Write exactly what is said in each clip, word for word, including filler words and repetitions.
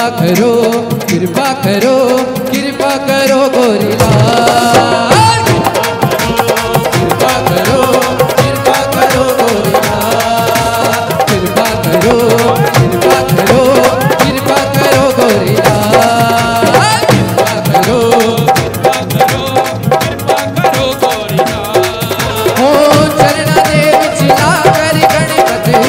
करो कृपा करो कृपा करो गोरी लाल, कृपा करो कृपा करो गोरी लाल, कृपा करो कृपा करो कृपा करो गोरी लाल, कृपा करो कृपा करो कृपा करो गोरी लाल। हो चरणा दे विचला कर गणपति,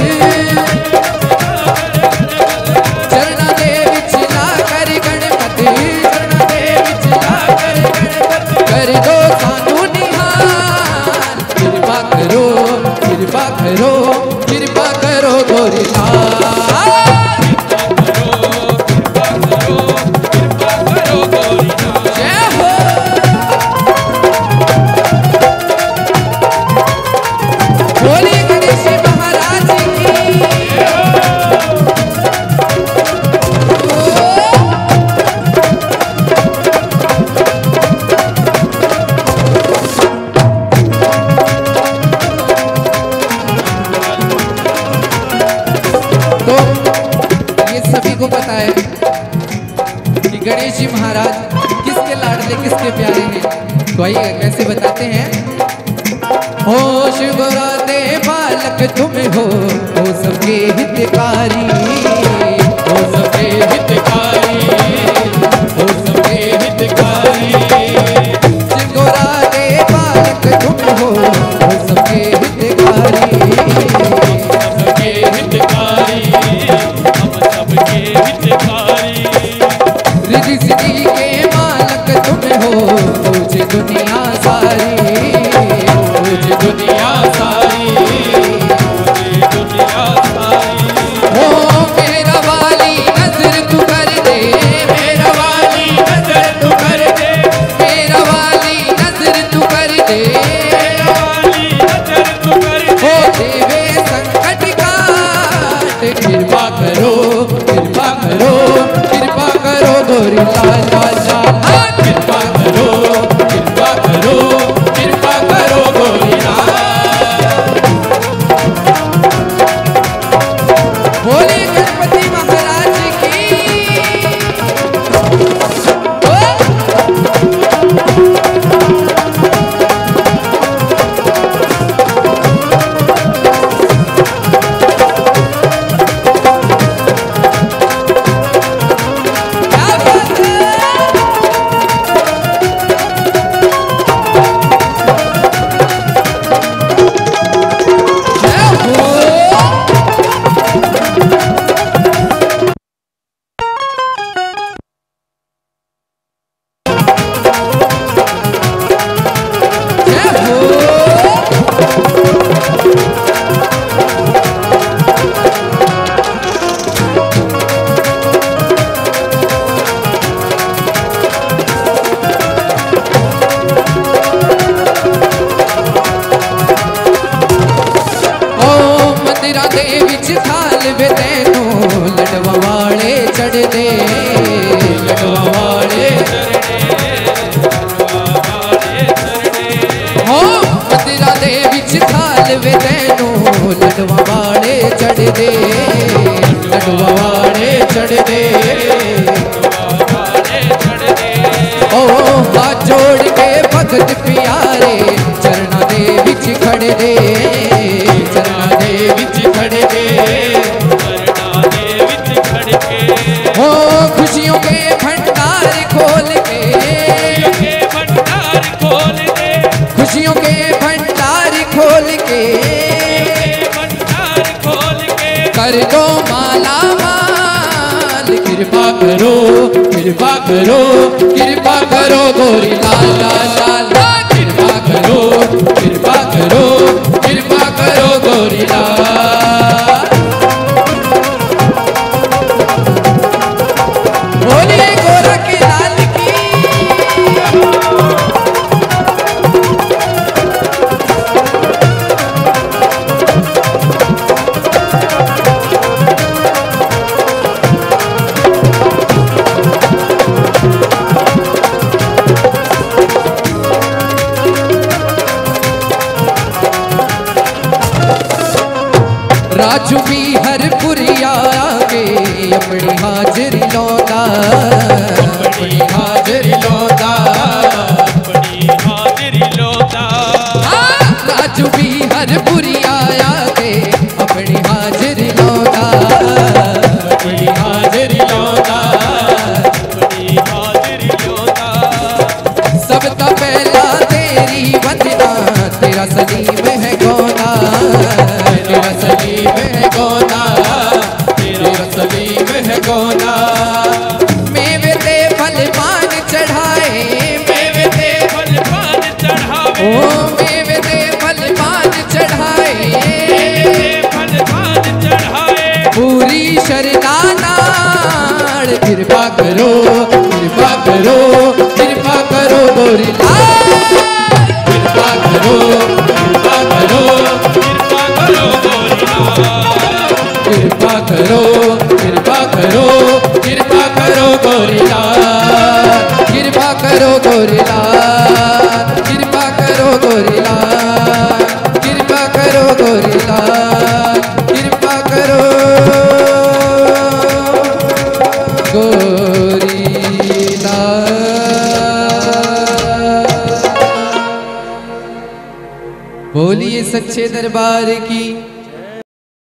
चरणा दे विचला कर गणपति, चरणा दे विचला कर गणपति, कर दो सानू निहाल, कृपा करो कृपा करो कृपा करो गोरी लाल, कृपा करो कृपा करो गोरी लाल। जय हो बोले गणेश महाराज की। तो ये सभी को पता है कि गणेश जी महाराज किसके लाडले किसके प्यारे हैं। तो आइए कैसे बताते हैं। हो शिवराते बालक तुम हो, हो सबके हितकारी, हो सबके हितकारी, हो सबके हितकारी, शिवराते बालक तुम हो, हो सबके हितकारी, सबके हितकारी, हम सबके हितकारी, रिद्धि सिद्धि के मालक तुम हो, तुझे दुनिया सारी, तुझे दुनिया सारी, तुझे दुनिया सारी। हो मेरा वाली नजर तू कर दे, मेरा वाली नजर तू कर दे, मेरा वाली नजर तू कर दे, मेरा वाली नजर तू कर दे। हो देवे संकट काट, कृपा करो कृपा करो कृपा करो गोरी लाल लाल लाल, कृपा करो कृपा करो कृपा करो गोरी लाल। बोले गणपति महाराज की। क्या बात है। जय हो। जय हो। ओ मंदिरा दे विच थाल वे तैनू लडवा वाले चढ़ दे, लडवा वाले हो मंदिरा दे विच थाल वे तैनू लडवा वाले चढ़ दे, लडवा वाले चढ़ दे, ओ हाथ जोड़ के भगत प्यारे चरणा दे विच खड़े दे, चरणा दे विच खड़े दे, चरणा दे विच खड़े दे। हो खुशियों के भंडार खोल के, भंडार खोल दे, खुशियों के भंडार खोल के, भंडार खोल के, कर दो माला माल, कृपा करो कृपा करो कृपा करो गोरी लाल लाल लाल, कृपा करो कृपा करो कृपा करो गोरी लाल। बोलिए गोरा के लाल की। राजू भी हर पुरिया के अपनी हाजिरी लौटा, अपनी हाजिरी लौटा, अपनी हाजिरी लौटा। राजू भी हर पुरिया के अपनी हाजिरी लौटा, अपनी हाजिरी लौटा, अपनी हाजिरी लौटा। सब तो पहला तेरी वंदना, तेरा सलीम है गौना, तेरा सलीम है गौना, तेरा सलीम है गौना। मेवे ते फल पान चढ़ाए, मेवे ते फल पान चढ़ावे, ओ मेवे ते फल पान चढ़ाए, मेवे ते फल पान चढ़ाए। पूरी शरणानाड़ कृपा करो, कृपा करो, कृपा करो गोरी लाल, कृपा करो, कृपा करो, कृपा करो गोरीलाल, कृपा करो, कृपा करो, कृपा करो गोरीलाल, कृपा करो गोरीलाल, कृपा करो गोरीलाल, कृपा करो गोरीलाल, कृपा करो गोरीलाल। बोलिए सच्चे दरबार की।